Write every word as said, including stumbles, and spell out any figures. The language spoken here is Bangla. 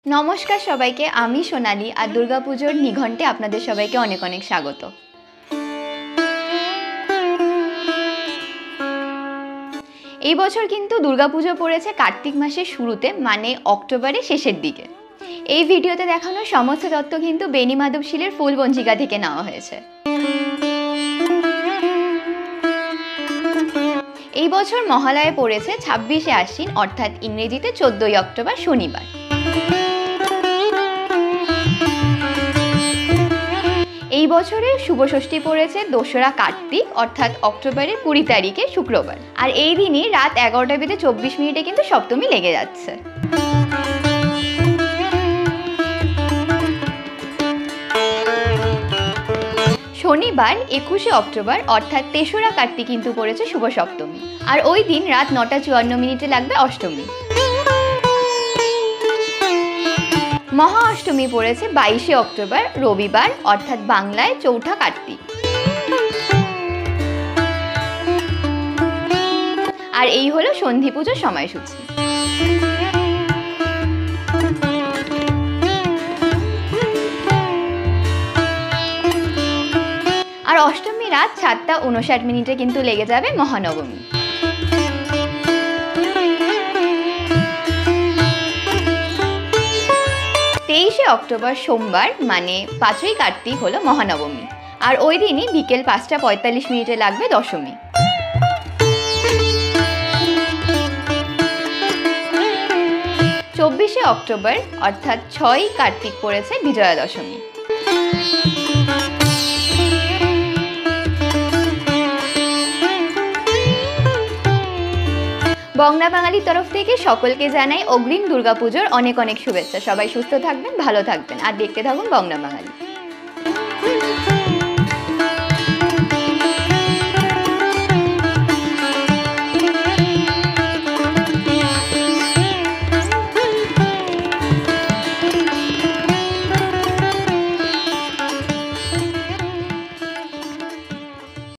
নমস্কার সবাইকে, আমি সোনালি আর দুর্গা পুজোর নিঘণ্টে আপনাদের সবাইকে অনেক অনেক স্বাগত। এই বছর কিন্তু দুর্গা পুজো পড়েছে কার্তিক মাসের শুরুতে, মানে অক্টোবরের শেষের দিকে। এই ভিডিওতে দেখানো সমস্ত তথ্য কিন্তু বেনি মাধবশিলের ফুল পঞ্জিকা থেকে নেওয়া হয়েছে। এই বছর মহালয়ে পড়েছে ছাব্বিশে আশ্বিন, অর্থাৎ ইংরেজিতে চোদ্দই অক্টোবর শনিবার। এই বছরের শুভ ষষ্ঠী পড়েছে দোসরা কার্তিক, অর্থাৎ অক্টোবরের কুড়ি তারিখে শুক্রবার। আর এই দিনই রাত এগারোটা বেজে চব্বিশ মিনিটে কিন্তু সপ্তমী লেগে যাচ্ছে। শনিবার একুশে অক্টোবর অর্থাৎ তেসরা কার্তিক কিন্তু পড়েছে শুভ সপ্তমী, আর ওই দিন রাত নটা চুয়ান্ন মিনিটে লাগবে অষ্টমী। মহা অষ্টমী পড়েছে বাইশে অক্টোবর রবিবার, অর্থাৎ বাংলায় চৌঠা কার্তিক। আর এই হলো সন্ধি পুজোর সময়সূচি। আর অষ্টমী রাত সাতটা উনষাট মিনিটে কিন্তু লেগে যাবে মহানবমী। তেইশে অক্টোবর সোমবার, মানে পাঁচই কার্তিক হলো মহানবমী, আর ওই দিনই বিকেল পাঁচটা পঁয়তাল্লিশ মিনিটে লাগবে দশমী। চব্বিশে অক্টোবর অর্থাৎ ছয়ই কার্তিক পড়েছে বিজয়া দশমী। বংলা বাঙালির তরফ থেকে সকলকে জানাই অগ্রিম দুর্গাপুজোর অনেক অনেক শুভেচ্ছা। সবাই সুস্থ থাকবেন, ভালো থাকবেন, আর দেখতে থাকুন বংলা বাঙালি।